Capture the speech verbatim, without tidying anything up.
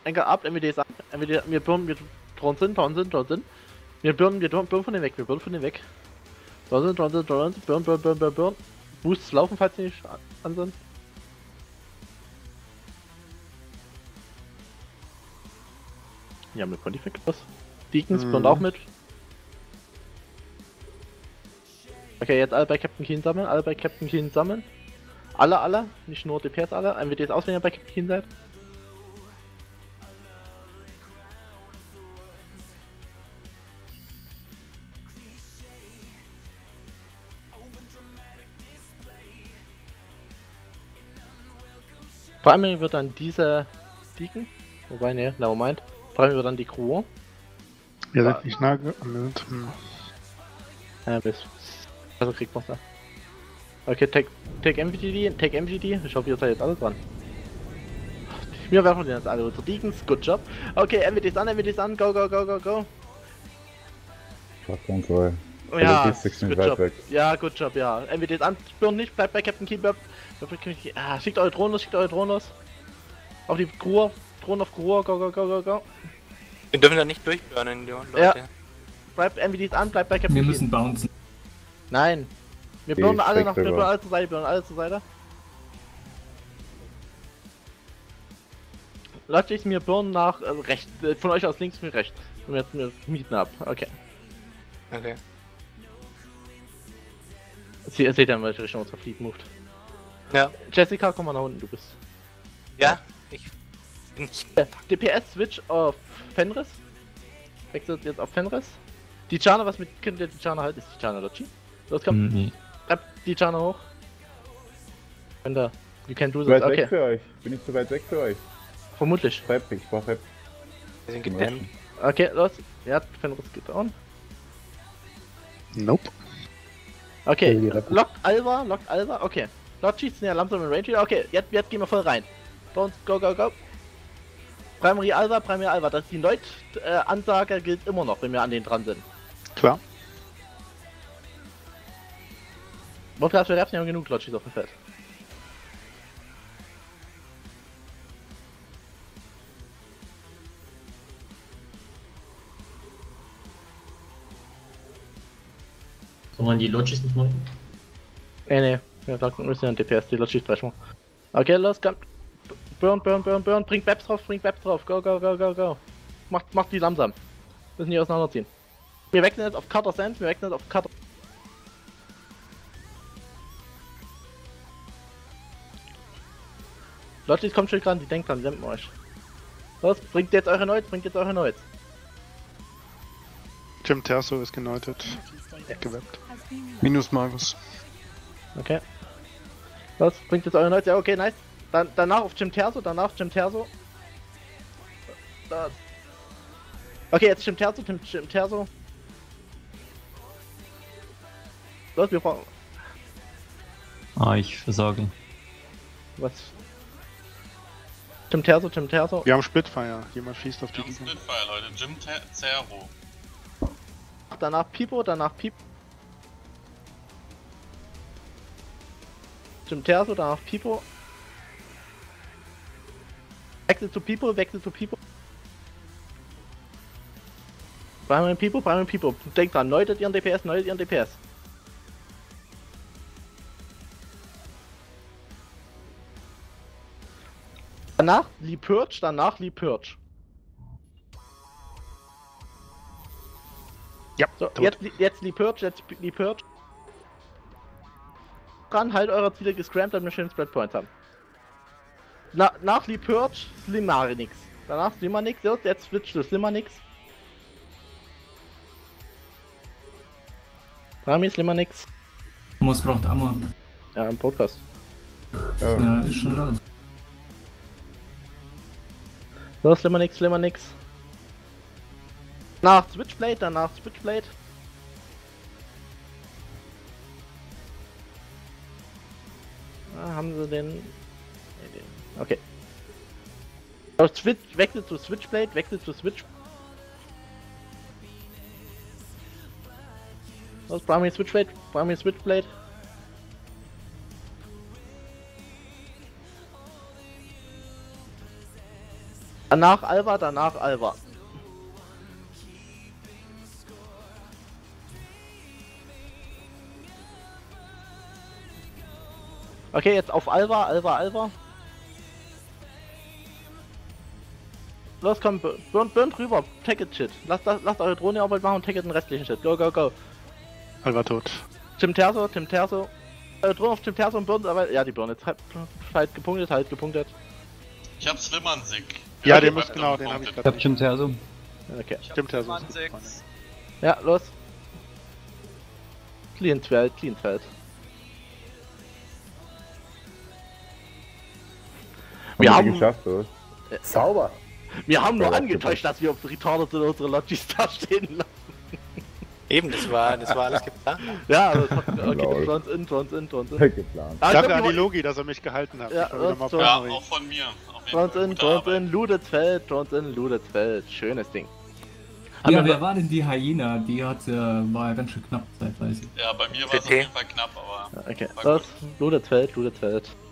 Anker ab, M W Ds an, M W D, wir burnen, wir dran sind, dran sind, dran sind. Wir burnen, wir burnen von denen weg, wir burnen von denen weg. Dran sind, dran sind, dran sind, burn, burn, burn, burn, burn. Boosts laufen, falls sie nicht an sind. Ja, mit Pontifex was? Deacons burnt auch mit. Okay, jetzt alle bei Captain Keen sammeln, alle bei Captain Keen sammeln. Alle, alle, nicht nur D P S alle. M W Ds aus, wenn ihr bei Captain Keen seid. Primary wird dann diese Deacon, wobei ne, never mind. Primary wird dann die Crew. Ihr seid nicht nah gemeldet. Hm. Ja, bis. Also kriegt man da. Okay, take, take M V D, take M V D. Ich hoffe, ihr seid jetzt alle dran. Wir werfen jetzt alle unsere Deacons, good job. Okay, M V Ds an, M V Ds an, go, go, go, go, go. Fuck Control. Ja, good job. Weg. Ja, good job, ja. M V Ds an, spüren nicht, bleibt bei Captain Keen, bleibt. Ah, schickt eure Drohnen los, schickt eure Drohnen los. Auf die Crew, Drohnen auf Crew, go, go, go, go, go. Wir dürfen da nicht durchburnen, Leute. Ja. Bleibt M V Ds an, bleibt bei Captain Keen. Wir müssen bouncen. Nein. Wir burnen alle nach, wir burnen alle zur Seite, wir burnen alle zur Seite. Leute, ich mir burnen nach also rechts, von euch aus links, mir rechts. Und jetzt mir mieten ab, okay. Okay. Sie, ihr seht ja, in welche Richtung unser Fleet moved. Ja. Jessica, komm mal nach unten, du bist. Ja, ich bin nicht. D P S switch auf Fenris. Wechselt jetzt auf Fenris. Die Chana, was mit Kind der Chana halt ist, die Chana Lochi. Los, komm. Nee. Treib die Chana hoch. Wenn da. You can do Zu this, weit okay. weg für euch. Bin ich zu weit weg für euch? Vermutlich. Treib mich, ich brauch Rep. Wir sind gedämmt. Okay, los. Ja, Fenris geht on. Nope. Okay, lockt Alva, lockt Alva, okay. Lochi sind ja langsam im Range, okay, jetzt, jetzt gehen wir voll rein. Don't go, go, go. Primary Alva, Primary Alva, das ist die Neut-Ansage, äh, gilt immer noch, wenn wir an den dran sind. Klar. Wolfgras, wir haben genug Lochis auf dem Feld. Soll man die Lodges nicht machen? Nee, nee, wir müssen ja ein D P S, die Lochis brechen. Okay, los, komm. Burn, burn, burn, burn, bringt Babs drauf, bringt Babs drauf, go, go, go, go, go. Macht, macht die langsam. Müssen die auseinanderziehen. Wir wechseln jetzt auf Cutter Sand, wir wechseln jetzt auf Cutter. Leute, kommt schon dran, die denkt dran, die dämpfen euch. Los, bringt jetzt eure Neuts, bringt jetzt eure Neuts. Jim Terso ist geneutet. Geweppt. Minus Magus. Okay. Los, bringt jetzt eure Neuts, ja okay, nice. Dann, danach auf Jim Terso, danach Jim Terso. Das. Okay, jetzt Jim Terso, Jim, Jim Terso. Los, wir brauchen... Ah, ich versage. Was? Jim Terso, Jim Terso. Wir haben Splitfire. Jemand schießt auf die Wir haben Splitfire, Leute. Jim Zero. Danach Pipo, danach Pipo. Jim Terso, danach Pipo. Wechsel zu Pipo, wechsel zu Pipo. Primary Pipo, Primary Pipo. Denkt dran, neutet ihren D P S, neutet ihren D P S. Danach Lee Purge, danach Lee Purge. Ja, so, tot. jetzt, jetzt Lee Purge, jetzt Lee Purge. Dran, halt eure Ziele gescrampt, damit wir schön Spread Points haben. Na, nach Lee Purge, Slimanix. Danach Slimanix, jetzt switch zu Slimanix. Rami, Slimanix. Muss braucht Ammo. Ja, im Podcast. Oh. Ja, ist schon da. So, Slimanix, Slimanix. Nach Switchblade, danach Switchblade. Ah, haben sie den... Okay. Switch, wechselt zu Switchblade, wechselt zu Switch. Was? Primary Switchblade, Primary Switchblade. Danach Alva, danach Alva. Okay, jetzt auf Alva, Alva, Alva. Los, komm, burn, burn drüber, take it shit. Lasst, lasst eure Drohne-Arbeit machen und take it den restlichen Shit. Go, go, go. Alva tot. Tim Terso, Tim Terso. Äh, Drohne auf Tim Terso und burn, aber ja, die burn jetzt. Halt, halt gepunktet, halt gepunktet. Ich hab Slimmernsig. Ja, Okay. den muss genau, den habe ich gerade. Stimmt her so. Okay. Stimmt ja so. Ja, los. Clean Feld, Clean Feld. Wir Wir haben- haben geschafft, oder? Sauber! Wir haben nur Ja, angetäuscht, dass wir auf Retarded sind unsere Logis da stehen lassen. Eben, das war, das war alles geplant. Ja, also, das hat, okay, Lol. Drones in, Drones in, Drones in. Geplant. Ah, ich Danke glaub, an die die Logi, dass er mich gehalten hat. Ja, Ich war wieder das mal so. Ja, Paranoid. auch von mir. Auf jeden Drones Fall in, gute Drones Arbeit. in, Looted Feld, Drones in, Looted Feld. Schönes Ding. Haben Ja, wir- wer war denn die Hyena? Die hat, äh, war ja ganz schön knapp zeitweise. Ja, bei mir war es auf C T. jeden Fall knapp, aber Okay, War los. Looted Feld, Looted Feld.